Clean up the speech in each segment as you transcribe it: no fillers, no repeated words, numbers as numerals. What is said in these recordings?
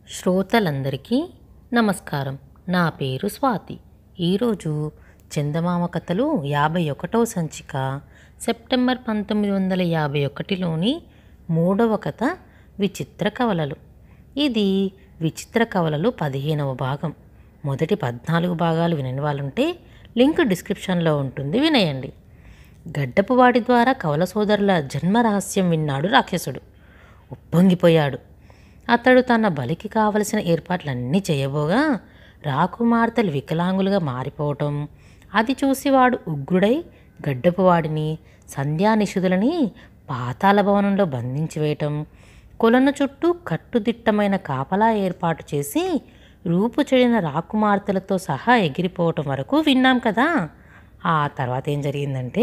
శ్రోతలందరికీ నమస్కారం. నా పేరు స్వాతి. ఈరోజు చందమామ కథలు 51వ సంచిక సెప్టెంబర్ 1951లోని 3వ కథ విచిత్ర కవలలు. ఇది విచిత్ర కవలలు 15వ భాగం. మొదటి 14 భాగాలు వినని వాళ్ళుంటే లింక్ డిస్క్రిప్షన్లో ఉంటుంది, వినేయండి. గడ్డపువాడి ద్వారా కవల సోదరుల జన్మ రహస్యం విన్నాడు రాక్షసుడు. ఉప్పొంగిపోయాడు. అతడు తన బలికి కావలసిన ఏర్పాట్లన్నీ చేయబోగా రాకుమార్తెలు వికలాంగులుగా మారిపోవటం అది చూసి వాడు ఉగ్రుడై గడ్డపువాడిని సంధ్యానిషుదులని పాతాళ భవనంలో బంధించి వేయటం, కొలను చుట్టూ కట్టుదిట్టమైన కాపలా ఏర్పాటు చేసి రూపు చెడిన రాకుమార్తెలతో సహా ఎగిరిపోవటం వరకు విన్నాం కదా. ఆ తర్వాత ఏం జరిగిందంటే,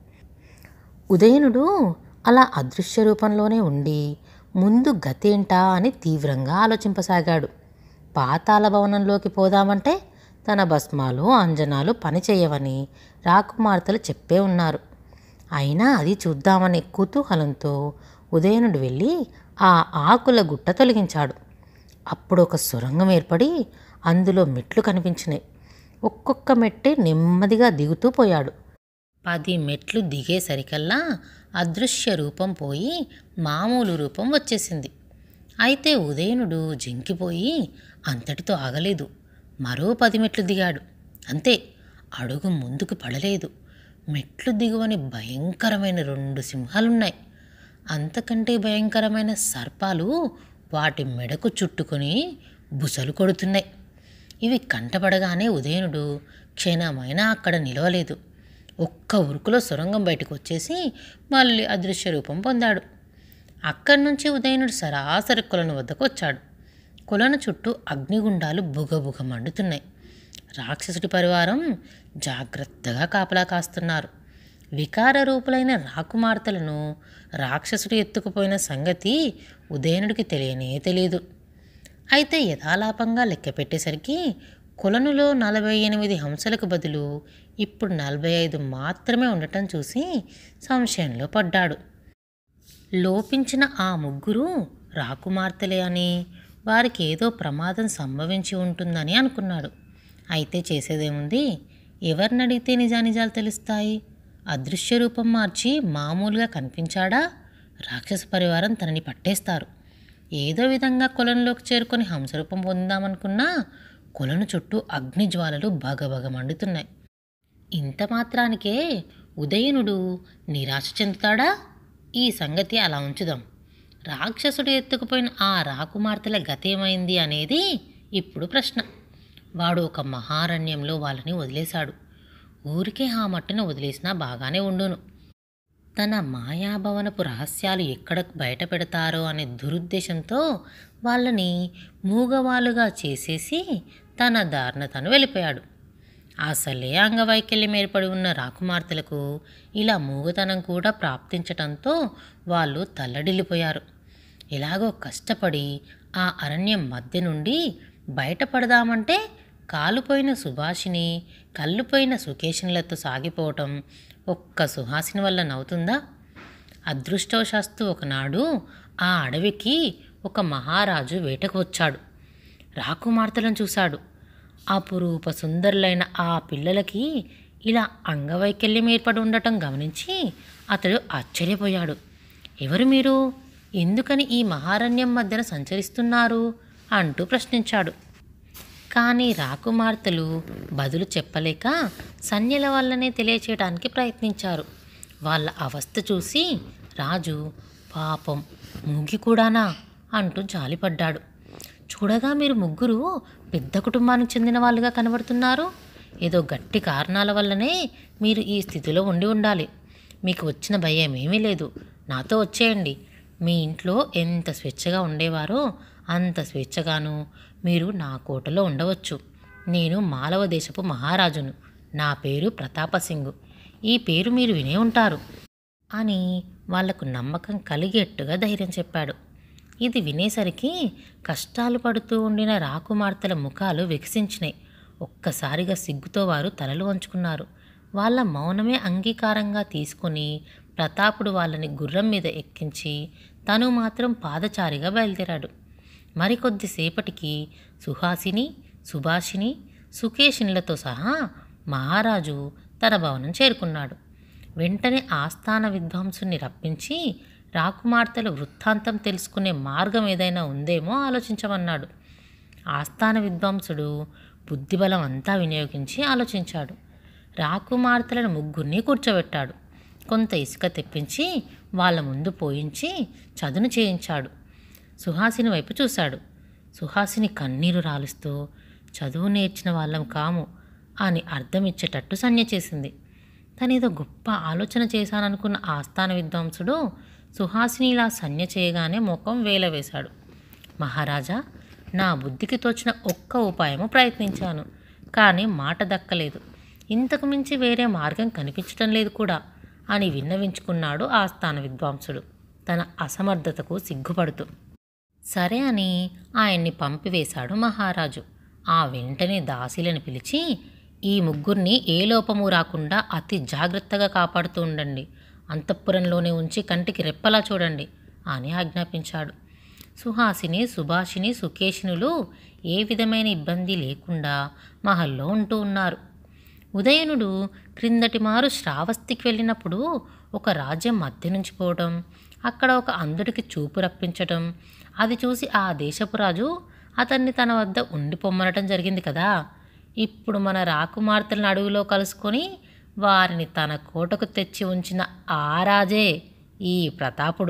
ఉదయనుడు అలా అదృశ్య రూపంలోనే ఉండి ముందు గతేంటా అని తీవ్రంగా ఆలోచింపసాగాడు. పాతాళ భవనంలోకి పోదామంటే తన భస్మాలు అంజనాలు పనిచేయవని రాకుమార్తెలు చెప్పే ఉన్నారు. అయినా అది చూద్దామనే కుతూహలంతో ఉదయనుడు వెళ్ళి ఆ ఆకుల గుట్ట తొలగించాడు. అప్పుడు ఒక సొరంగం ఏర్పడి అందులో మెట్లు కనిపించినాయి. ఒక్కొక్క మెట్టే నెమ్మదిగా దిగుతూ పోయాడు. 10 మెట్లు దిగేసరికల్లా అదృశ్య రూపం పోయి మామూలు రూపం వచ్చేసింది. అయితే ఉదయనుడు జంకిపోయి అంతటితో ఆగలేదు. మరో 10 మెట్లు దిగాడు. అంతే, అడుగు ముందుకు పడలేదు. మెట్లు దిగువని భయంకరమైన 2 సింహాలున్నాయి. అంతకంటే భయంకరమైన సర్పాలు వాటి మెడకు చుట్టుకొని బుసలు కొడుతున్నాయి. ఇవి కంటపడగానే ఉదయనుడు క్షణమైనా అక్కడ నిలవలేదు. ఒక్క ఉరుకులో సొరంగం బయటకు వచ్చేసి మళ్ళీ అదృశ్య రూపం పొందాడు. అక్కడి నుంచి ఉదయనుడు సరాసరి కొలను వద్దకు వచ్చాడు. కొలను చుట్టూ అగ్నిగుండాలు బుగబుగ మండుతున్నాయి. రాక్షసుడి పరివారం జాగ్రత్తగా కాపలా కాస్తున్నారు. వికార రూపులైన రాకుమార్తెలను రాక్షసుడు ఎత్తుకుపోయిన సంగతి ఉదయనుడికి తెలియదు. అయితే యథాలాపంగా లెక్క పెట్టేసరికి కొలనులో 48 హంసలకు బదులు ఇప్పుడు 45 మాత్రమే ఉండటం చూసి సంశయంలో పడ్డాడు. లోపించిన ఆ ముగ్గురు రాకుమార్తెలే అని, వారికి ఏదో ప్రమాదం సంభవించి ఉంటుందని అనుకున్నాడు. అయితే చేసేదేముంది, ఎవరినడిగితే నిజానిజాలు తెలుస్తాయి? అదృశ్య రూపం మార్చి మామూలుగా కనిపించాడా, రాక్షస పరివారం తనని పట్టేస్తారు. ఏదో విధంగా కొలంలోకి చేరుకొని హంసరూపం పొందామనుకున్నా కొలను చుట్టూ అగ్నిజ్వాలలు బగబగ మండుతున్నాయి. ఇంత మాత్రానికే ఉదయనుడు నిరాశ చెందుతాడా? ఈ సంగతి అలా ఉంచుదాం. రాక్షసుడు ఎత్తుకుపోయిన ఆ రాకుమార్తెల గతేమైంది అనేది ఇప్పుడు ప్రశ్న. వాడు ఒక మహారణ్యంలో వాళ్ళని వదిలేశాడు. ఊరికే ఆ మట్టున వదిలేసినా బాగానే ఉండును. తన మాయాభవనపు రహస్యాలు ఎక్కడ బయట పెడతారో అనే దురుద్దేశంతో వాళ్ళని మూగవాలుగా చేసేసి తన దారిన తను వెళ్ళిపోయాడు. అసలే అంగవైకల్యం ఏర్పడి ఉన్న రాకుమార్తెలకు ఇలా మూగతనం కూడా ప్రాప్తించటంతో వాళ్ళు తల్లడిల్లిపోయారు. ఎలాగో కష్టపడి ఆ అరణ్యం మధ్య నుండి బయటపడదామంటే కాలుపోయిన సుభాషిని, కళ్ళుపోయిన సుకేషన్లతో సాగిపోవటం ఒక్క సుహాసిని వల్ల నవ్వుతుందా? అదృష్టవశాస్తు ఒకనాడు ఆ అడవికి ఒక మహారాజు వేటకు వచ్చాడు. రాకుమార్తెలను చూశాడు. అపురూప సుందరులైన ఆ పిల్లలకి ఇలా అంగవైకల్యం ఏర్పడి ఉండటం గమనించి అతడు ఆశ్చర్యపోయాడు. ఎవరు మీరు? ఎందుకని ఈ మహారణ్యం మధ్యన సంచరిస్తున్నారు అంటూ ప్రశ్నించాడు. కానీ రాకుమార్తెలు బదులు చెప్పలేక సన్యల వల్లనే తెలియచేయడానికి ప్రయత్నించారు. వాళ్ళ అవస్థ చూసి రాజు పాపం మూగి కూడానా అంటూ జాలిపడ్డాడు. చూడగా మీరు ముగ్గురు పెద్ద కుటుంబానికి చెందిన వాళ్ళుగా కనబడుతున్నారు. ఏదో గట్టి కారణాల వల్లనే మీరు ఈ స్థితిలో ఉండి ఉండాలి. మీకు వచ్చిన భయం ఏమీ లేదు. నాతో వచ్చేయండి. మీ ఇంట్లో ఎంత స్వేచ్ఛగా ఉండేవారో అంత స్వేచ్ఛగాను మీరు నా కోటలో ఉండవచ్చు. నేను మాలవ దేశపు మహారాజును. నా పేరు ప్రతాపసింగు. ఈ పేరు మీరు వినే ఉంటారు అని వాళ్లకు నమ్మకం కలిగేట్టుగా ధైర్యం చెప్పాడు. ఇది వినేసరికి కష్టాలు పడుతూ ఉండిన రాకుమార్తెల ముఖాలు వికసించినాయి. ఒక్కసారిగా సిగ్గుతో వారు తలలు వంచుకున్నారు. వాళ్ళ మౌనమే అంగీకారంగా తీసుకుని ప్రతాపుడు వాళ్ళని గుర్రం మీద ఎక్కించి తను మాత్రం పాదచారిగా బయలుదేరాడు. మరికొద్దిసేపటికి సుహాసిని, సుభాషిణి, సుకేషినిలతో సహా మహారాజు తన భవనం చేరుకున్నాడు. వెంటనే ఆస్థాన విద్వాంసుని రప్పించి రాకుమార్తెల వృత్తాంతం తెలుసుకునే మార్గం ఏదైనా ఉందేమో ఆలోచించమన్నాడు. ఆస్థాన విద్వాంసుడు బుద్ధిబలం అంతా వినియోగించి ఆలోచించాడు. రాకుమార్తెలను ముగ్గురిని కూర్చోబెట్టాడు. కొంత ఇసుక తెప్పించి వాళ్ళ ముందు పోయించి చదును చేయించాడు. సుహాసిని వైపు చూశాడు. సుహాసిని కన్నీరు రాలుస్తూ చదువు నేర్చిన వాళ్ళం కాము అని అర్థమిచ్చేటట్టు సంజ్ఞ చేసింది. తనేదో గొప్ప ఆలోచన చేశాననుకున్న ఆస్థాన విద్వాంసుడు సుహాసిని ఇలా సంజ్ఞ చేయగానే ముఖం వేలవేశాడు. మహారాజా, నా బుద్ధికి తోచిన ఒక్క ఉపాయము ప్రయత్నించాను, కానీ మాట దక్కలేదు. ఇంతకు మించి వేరే మార్గం కనిపించటం లేదు కూడా అని విన్నవించుకున్నాడు ఆస్థాన విద్వాంసుడు తన అసమర్థతకు సిగ్గుపడుతూ. సరే అని ఆయన్ని పంపివేశాడు మహారాజు. ఆ వెంటనే దాసీలను పిలిచి, ఈ ముగ్గురిని ఏ లోపము రాకుండా అతి జాగ్రత్తగా కాపాడుతూ ఉండండి, అంతఃపురంలోనే ఉంచి కంటికి రెప్పలా చూడండి అని ఆజ్ఞాపించాడు. సుహాసిని, సుభాషిని, సుకేషినులు ఏ విధమైన ఇబ్బంది లేకుండా మహల్లో ఉంటూ ఉన్నారు. ఉదయనుడు క్రిందటి మారు శ్రావస్తికి వెళ్ళినప్పుడు ఒక రాజ్యం మధ్య నుంచి పోవడం, అక్కడ ఒక అంధుడికి చూపు రప్పించటం, అది చూసి ఆ దేశపు రాజు అతన్ని తన వద్ద ఉండిపోమ్మనటం జరిగింది కదా. ఇప్పుడు మన రాకుమార్తెలను అడవిలో కలుసుకొని వారిని తన కోటకు తెచ్చి ఉంచిన ఆ రాజే ఈ ప్రతాపుడు.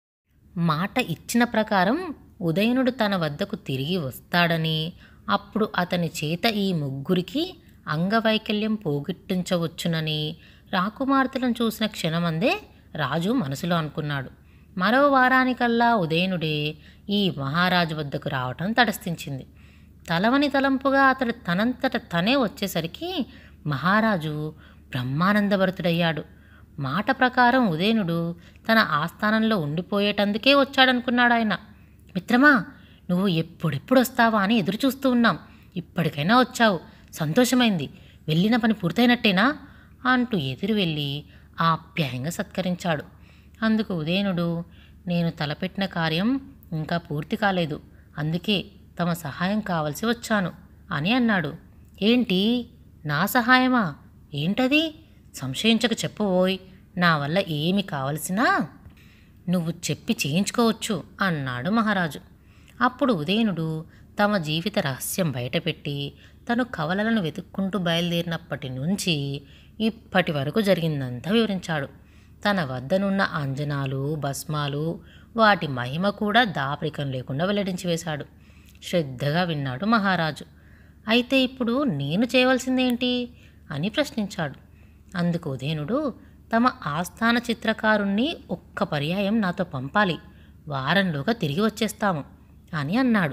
మాట ఇచ్చిన ప్రకారం ఉదయనుడు తన వద్దకు తిరిగి వస్తాడని, అప్పుడు అతని చేత ఈ ముగ్గురికి అంగవైకల్యం పోగొట్టించవచ్చునని రాకుమార్తెలను చూసిన క్షణమందే రాజు మనసులో అనుకున్నాడు. మరో వారానికల్లా ఉదయనుడే ఈ మహారాజు వద్దకు రావటం తటస్థించింది. తలవని తలంపుగా అతడు తనంతట తనే వచ్చేసరికి మహారాజు బ్రహ్మానందభరితుడయ్యాడు. మాట ప్రకారం ఉదయనుడు తన ఆస్థానంలో ఉండిపోయేటందుకే వచ్చాడనుకున్నాడు ఆయన. మిత్రమా, నువ్వు ఎప్పుడెప్పుడు వస్తావా అని ఎదురు చూస్తూ ఉన్నాం. ఇప్పటికైనా వచ్చావు, సంతోషమైంది. వెళ్ళిన పని పూర్తయినట్టేనా అంటూ ఎదురు వెళ్ళి ఆప్యాయంగా సత్కరించాడు. అందుకు ఉదయనుడు, నేను తలపెట్టిన కార్యం ఇంకా పూర్తి కాలేదు, అందుకే తమ సహాయం కావలసి వచ్చాను అని అన్నాడు. ఏంటి, నా సహాయమా? ఏంటది? సంశయించక చెప్పబోయ్, నా వల్ల ఏమి కావలసినా నువ్వు చెప్పి చేయించుకోవచ్చు అన్నాడు మహారాజు. అప్పుడు ఉదయనుడు తమ జీవిత రహస్యం బయటపెట్టి తను కవలలను వెతుక్కుంటూ బయలుదేరినప్పటి నుంచి ఇప్పటి వరకు జరిగిందంతా వివరించాడు. తన వద్దనున్న అంజనాలు, భస్మాలు, వాటి మహిమ కూడా దాపరికం లేకుండా వెల్లడించి వేశాడు. శ్రద్ధగా విన్నాడు మహారాజు. అయితే ఇప్పుడు నేను చేయవలసిందేంటి అని ప్రశ్నించాడు. అందుకు ఉదయనుడు, తమ ఆస్థాన చిత్రకారుణ్ణి ఒక్క పర్యాయం నాతో పంపాలి, వారంలోగా తిరిగి వచ్చేస్తాము అని అన్నాడు.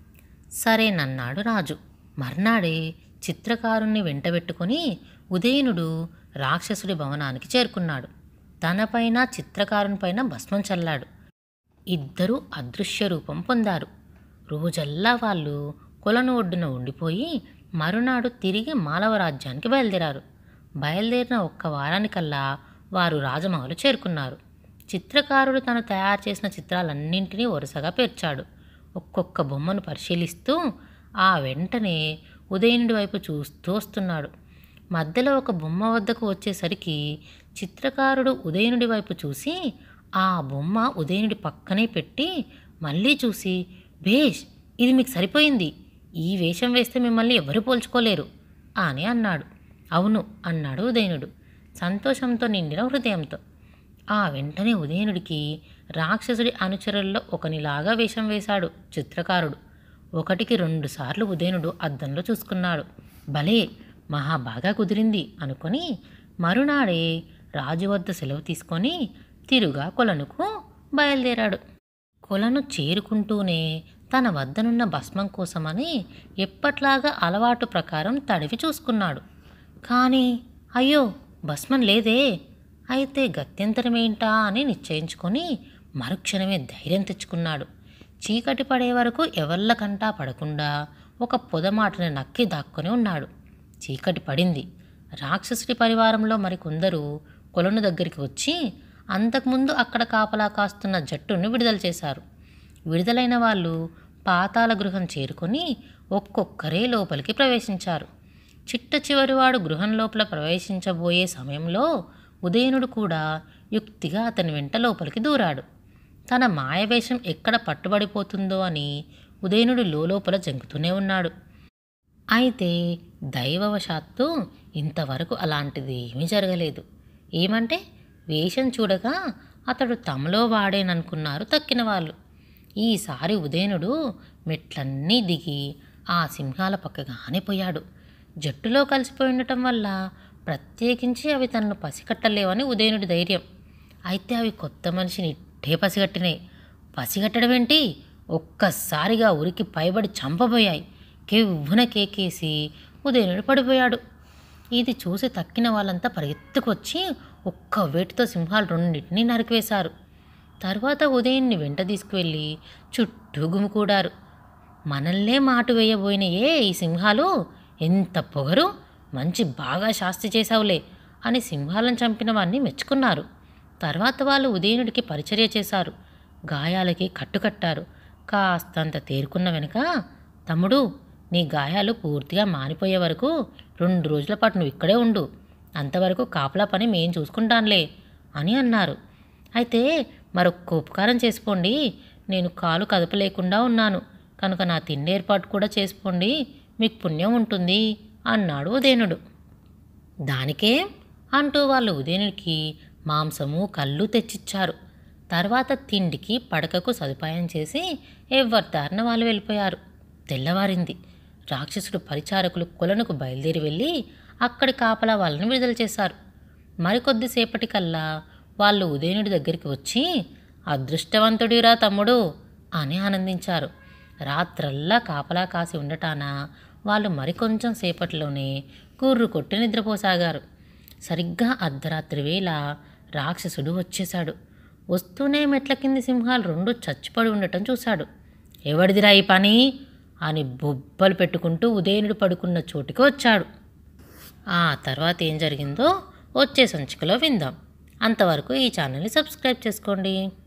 సరేనన్నాడు రాజు. మర్నాడే చిత్రకారుణ్ణి వెంటబెట్టుకొని ఉదయనుడు రాక్షసుడి భవనానికి చేరుకున్నాడు. తనపైన చిత్రకారునిపైన భస్మం చల్లాడు. ఇద్దరూ అదృశ్య రూపం పొందారు. రోజల్లా వాళ్ళు కొలను ఒడ్డున ఉండిపోయి మరునాడు తిరిగి మాలవ రాజ్యానికి బయలుదేరారు. బయలుదేరిన ఒక్క వారానికల్లా వారు రాజమహలు చేరుకున్నారు. చిత్రకారుడు తను తయారు చేసిన చిత్రాలన్నింటినీ వరుసగా పేర్చాడు. ఒక్కొక్క బొమ్మను పరిశీలిస్తూ ఆ వెంటనే ఉదయనుడి వైపు చూస్తూ వస్తున్నాడు. మధ్యలో ఒక బొమ్మ వద్దకు వచ్చేసరికి చిత్రకారుడు ఉదయనుడి వైపు చూసి ఆ బొమ్మ ఉదయనుడి పక్కనే పెట్టి మళ్ళీ చూసి, భేష్, ఇది మీకు సరిపోయింది, ఈ వేషం వేస్తే మిమ్మల్ని ఎవరు పోల్చుకోలేరు అని అన్నాడు. అవును అన్నాడు ఉదయనుడు సంతోషంతో నిండిన హృదయంతో. ఆ వెంటనే ఉదయనుడికి రాక్షసుడి అనుచరుల్లో ఒకనిలాగా వేషం వేశాడు చిత్రకారుడు. 1కి 2 సార్లు ఉదయనుడు అద్దంలో చూసుకున్నాడు. భలే, మహా బాగా కుదిరింది అనుకొని మరునాడే రాజు వద్ద సెలవు తీసుకొని తిరుగా కొలనుకు బయలుదేరాడు. కొలను చేరుకుంటూనే తన వద్దనున్న భస్మం కోసమని ఎప్పట్లాగా అలవాటు ప్రకారం తడివి చూసుకున్నాడు. కానీ అయ్యో, భస్మం లేదే. అయితే గత్యంతరమేంటా అని నిశ్చయించుకొని మరుక్షణమే ధైర్యం తెచ్చుకున్నాడు. చీకటి పడే వరకు ఎవళ్ళకంటా పడకుండా ఒక పొదమాటని నక్కి దాక్కొని ఉన్నాడు. చీకటి పడింది. రాక్షసుడి పరివారంలో మరికొందరు కొలను దగ్గరికి వచ్చి అంతకుముందు అక్కడ కాపలా కాస్తున్న జట్టును విడుదల చేశారు. విడుదలైన వాళ్ళు పాతాళ గృహం చేరుకొని ఒక్కొక్కరే లోపలికి ప్రవేశించారు. చిట్ట చివరివాడు గృహం లోపల ప్రవేశించబోయే సమయంలో ఉదయనుడు కూడా యుక్తిగా అతని వెంట లోపలికి దూరాడు. తన మాయవేషం ఎక్కడ పట్టుబడిపోతుందో అని ఉదయనుడు లోపల జంకుతూనే ఉన్నాడు. అయితే దైవవశాత్తు ఇంతవరకు అలాంటిది ఏమీ జరగలేదు. ఏమంటే వేషం చూడగా అతడు తమలో వాడేననుకున్నారు తక్కిన వాళ్ళు. ఈసారి ఉదయనుడు మెట్లన్నీ దిగి ఆ సింహాల పక్కగానే పోయాడు. జట్టులో కలిసిపోయి ఉండటం వల్ల ప్రత్యేకించి అవి తనను పసిగట్టలేవని ఉదయనుడి ధైర్యం. అయితే అవి కొత్త మనిషిని ఇట్టే పసిగట్టినాయి. పసిగట్టడం ఏంటి, ఒక్కసారిగా ఉరికి పైబడి చంపబోయాయి. కెవ్వున కేకేసి ఉదయనుడు పడిపోయాడు. ఇది చూసి తక్కిన వాళ్ళంతా పరిగెత్తుకొచ్చి ఒక్క వేటుతో సింహాలు రెండింటినీ నరికివేశారు. తర్వాత ఉదయన్ని వెంట తీసుకువెళ్ళి చుట్టూ గుమికూడారు. మనల్నే మాటు వేయబోయినయే ఈ సింహాలు, ఎంత పొగరు, మంచి బాగా శాస్తి చేశావులే అని సింహాలను చంపిన వాడిని మెచ్చుకున్నారు. తర్వాత వాళ్ళు ఉదయనుడికి పరిచర్య చేశారు. గాయాలకి కట్టుకట్టారు. కాస్తంత తేరుకున్న వెనుక, తమ్ముడు, నీ గాయాలు పూర్తిగా మానిపోయే వరకు 2 రోజుల పాటు నువ్వు ఇక్కడే ఉండు, అంతవరకు కాపలా పని మేం చూసుకుంటానులే అని అన్నారు. అయితే మరొక్క ఉపకారం చేసుకోండి, నేను కాలు కదపలేకుండా ఉన్నాను కనుక నా తిండి ఏర్పాటు కూడా చేసుకోండి, మీకు పుణ్యం ఉంటుంది అన్నాడు ఉదయనుడు. దానికే అంటూ వాళ్ళు ఉదయనుడికి మాంసము కళ్ళు తెచ్చిచ్చారు. తర్వాత తిండికి పడకకు సదుపాయం చేసి ఎవరి దారిన వాళ్ళు వెళ్ళిపోయారు. తెల్లవారింది. రాక్షసుడు పరిచారకులు కొలనుకు బయలుదేరి వెళ్ళి అక్కడి కాపలా వాళ్ళని విడుదల చేశారు. మరికొద్దిసేపటికల్లా వాళ్ళు ఉదయనుడి దగ్గరికి వచ్చి, అదృష్టవంతుడిరా తమ్ముడు అని ఆనందించారు. రాత్రల్లా కాపలా కాసి ఉండటాన వాళ్ళు మరికొంచెం సేపట్లోనే కుర్రు కొట్టి నిద్రపోసాగారు. సరిగ్గా అర్ధరాత్రి వేళ రాక్షసుడు వచ్చేశాడు. వస్తూనే మెట్ల కింది సింహాలు 2 చచ్చిపడి ఉండటం చూశాడు. ఎవడిదిరా ఈ పని అని బొబ్బలు పెట్టుకుంటూ ఉదయనుడు పడుకున్న చోటుకి వచ్చాడు. ఆ తర్వాత ఏం జరిగిందో వచ్చే సంచికలో విందాం. అంతవరకు ఈ ఛానల్ని సబ్స్క్రైబ్ చేసుకోండి.